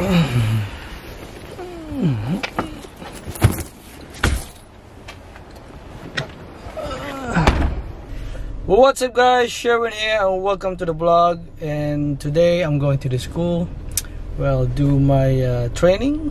Well, what's up guys, Sherwin here and welcome to the vlog. And today I'm going to the school, well, do my training,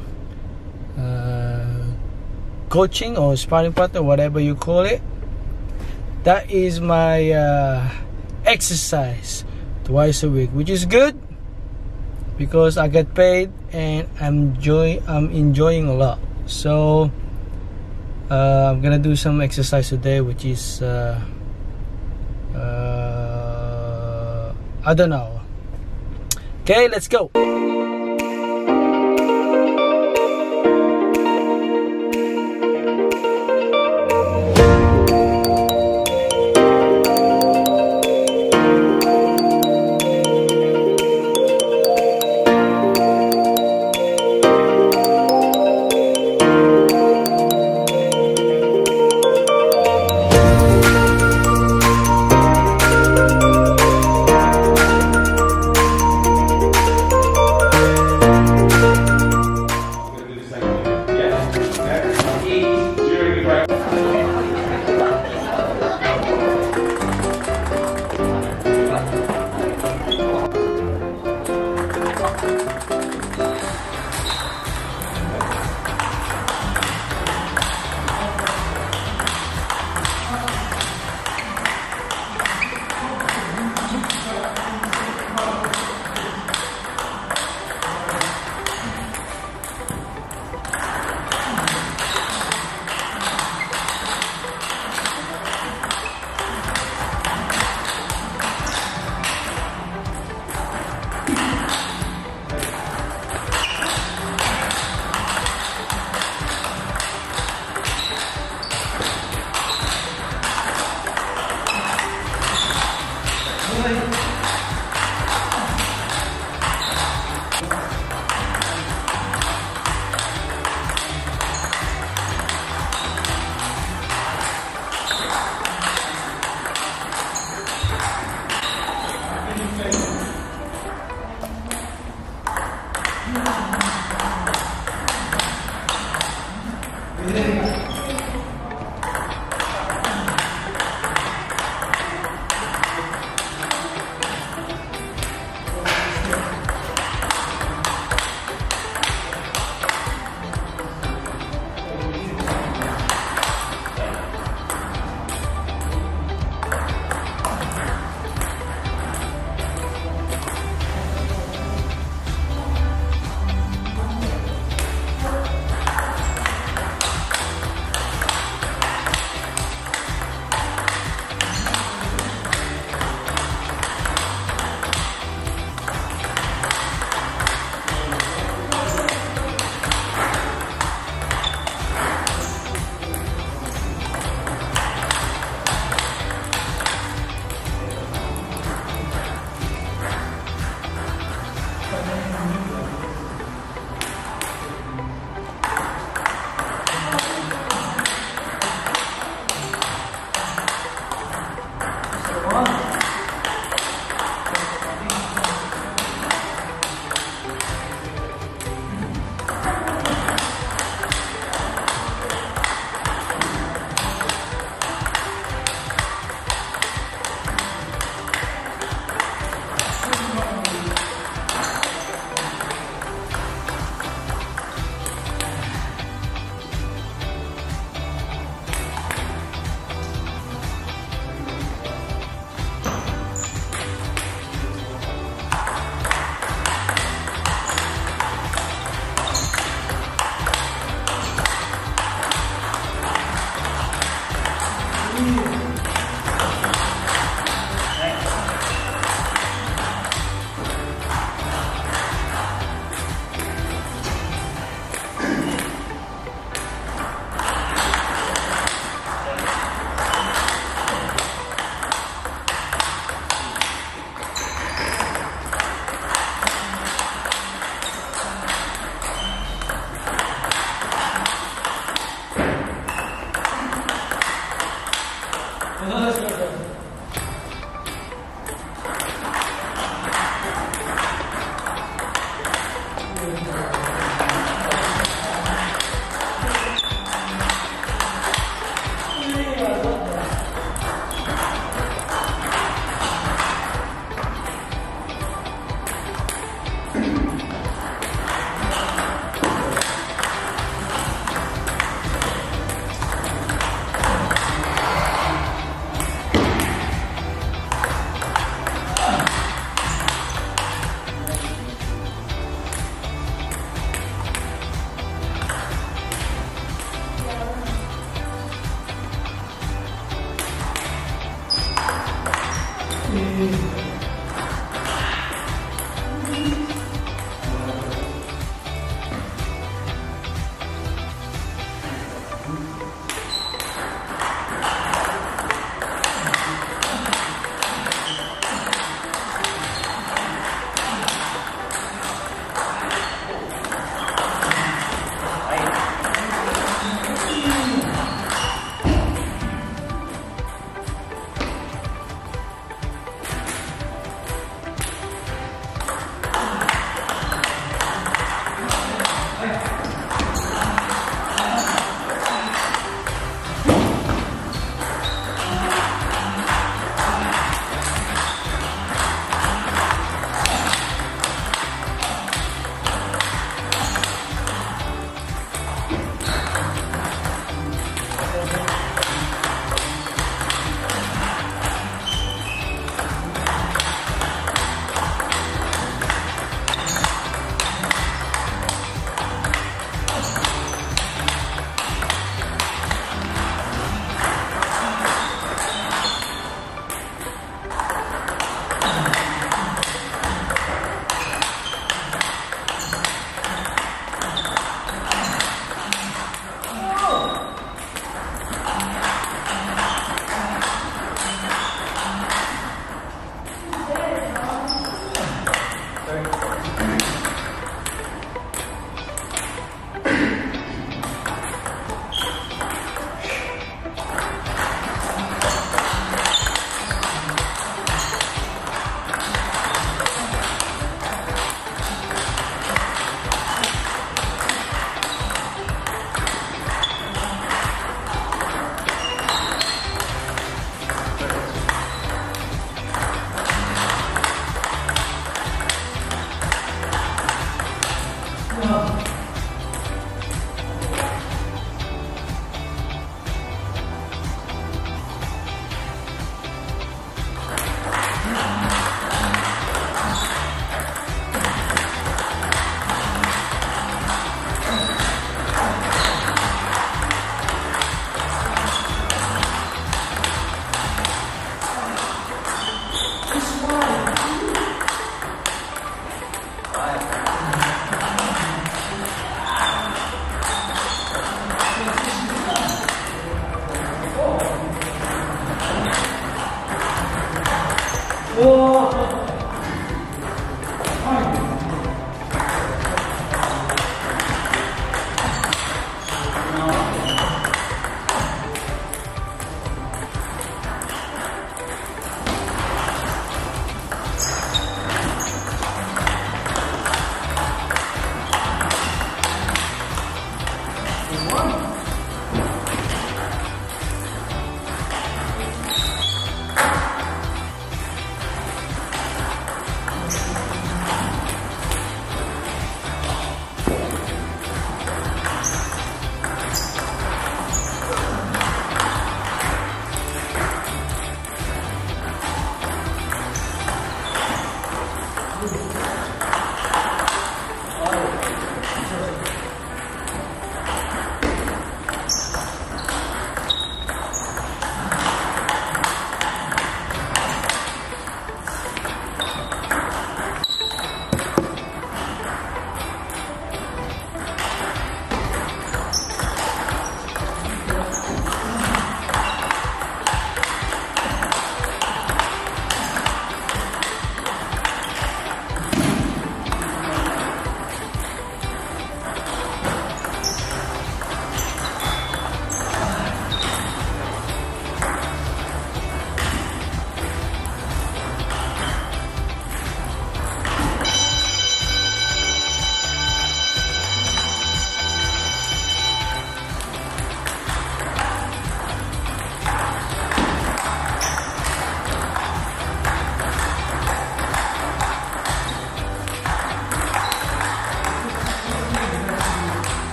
coaching or sparring partner, whatever you call it. That is my exercise twice a week, which is good because I get paid and I'm enjoying a lot. So I'm gonna do some exercise today, which is I don't know. Okay, let's go.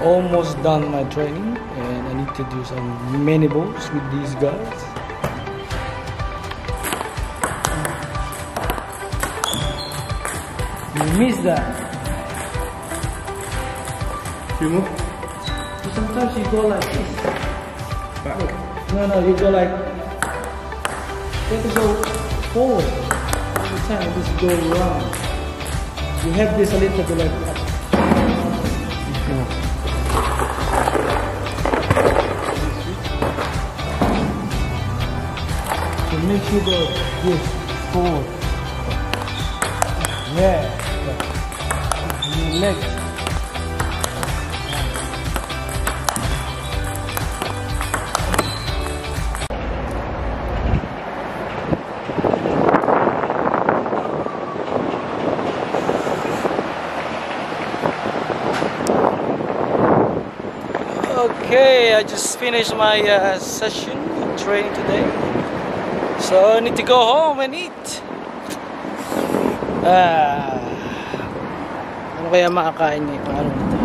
almost done my training, and I need to do some mini balls with these guys. You missed that. You move? Sometimes you go like this. Back. No, you go like. You have to go forward. Every time you just go around. You have this a little bit like that. So make sure you go this forward. Yeah. Your legs. Okay, I just finished my session training today, so I need to go home and eat. Ano kaya makakain niyo? Ano na to?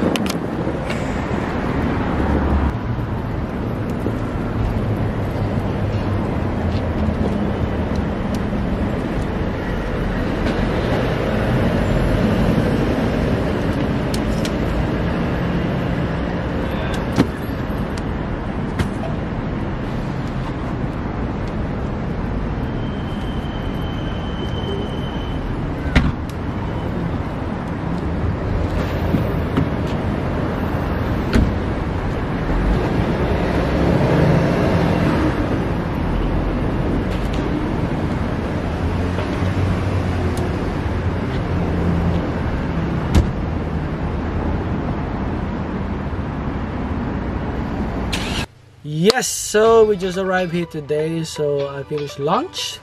Yes, so we just arrived here today, so I finished lunch,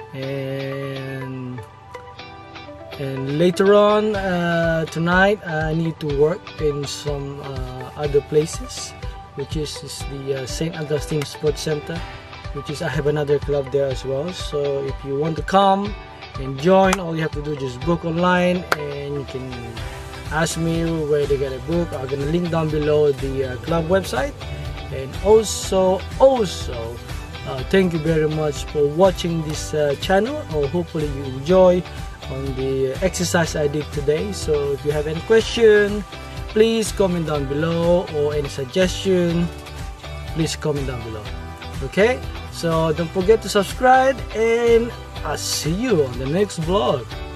and later on tonight I need to work in some other places, which is the St. Augustine Sports Center, which is I have another club there as well. So if you want to come and join, all you have to do is just book online, and you can ask me where they get a book. I'm gonna link down below the club website. And also thank you very much for watching this channel, or hopefully you enjoy on the exercise I did today. So if you have any question, please comment down below, or any suggestion, please comment down below. Okay, so don't forget to subscribe, and I'll see you on the next vlog.